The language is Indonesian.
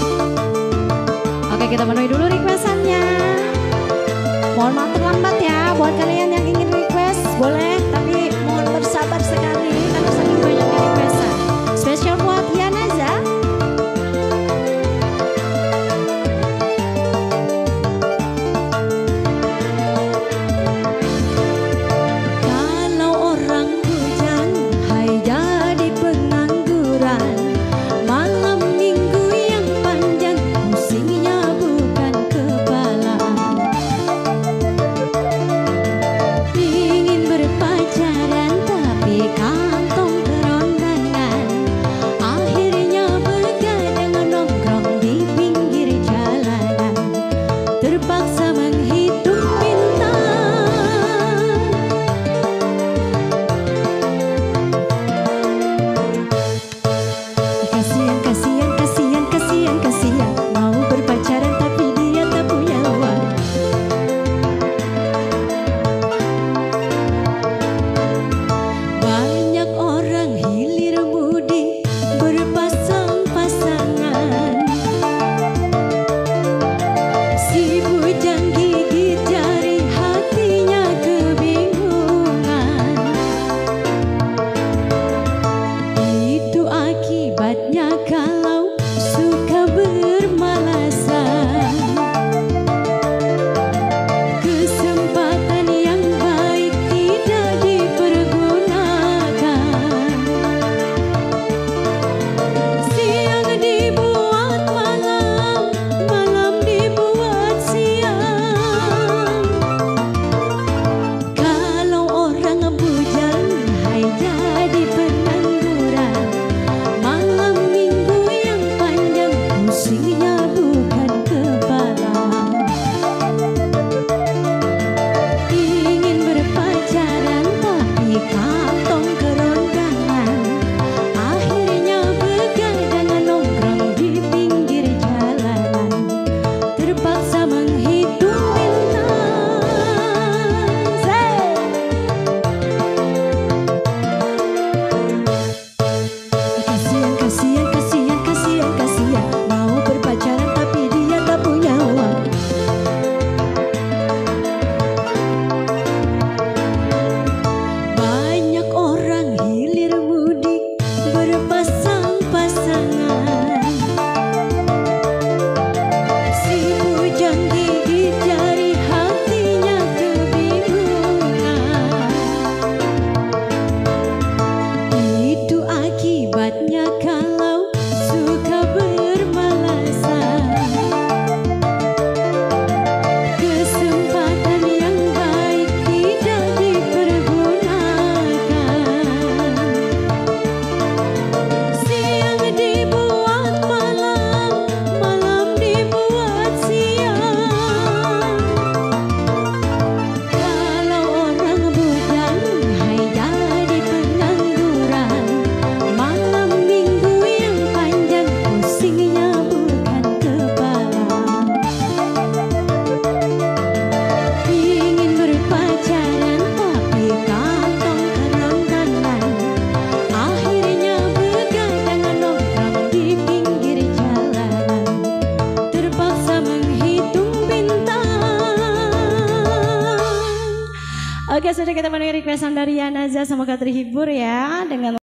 Oke, kita penuhi dulu requestannya. Mohon maaf terlambat ya buat kalian yang ingin request, boleh tapi mohon bersabar sekali karena saking banyaknya requestan. Spesial buat Yanaza. Kalau orang bujang, hai jadi pengangguran. Malam minggu yang panjang, pusingnya bukan kepala. Ingin berpacaran tapi kantong kerondangan. Akhirnya begadang nongkrong di pinggir jalanan. Terpaksa menghitung bintang. Kasihan, kasihan, kasihan, kasihan, kasihan. Mau berpacaran tapi dia tak punya uang. Banyak orang hilir budi berpasang-pasangan. Si bujang gigit jari, hatinya kebingungan. Itu akibatnya kalau suka bermalasan. Kesempatan yang baik tidak dipergunakan. Siang dibuat malam, malam dibuat siang. Kalau orang bujang, hai jadi pengangguran. Malam minggu yang panjang, pusingnya bukan kepala. Ingin berpacaran tapi kantong kerondangan. Akhirnya begadang nongkrong di pinggir jalanan. Terpaksa menghitung bintang. Kasihan, kasihan, kasihan, kasihan, kasihan. Mau berpacaran tapi dia tak punya uang. Banyak orang hilir mudik berpasang-pasangan. Si bujang gigit jari, hatinya kebingungan. Itu akibatnya kalau suka bermalasan. Kesempatan yang baik tidak dipergunakan. Siang dibuat malam, malam dibuat siang. Kalau orang bujang, hai jadi pengangguran. Malam minggu yang panjang, pusingnya bukan kepala. Ingin berpacaran tapi kantong kerondangan. Akhirnya begadang nongkrong di pinggir jalanan. Terpaksa menghitung bintang. Oke, sudah kita penuhi requestan dari Yanaza. Semoga terhibur ya dengan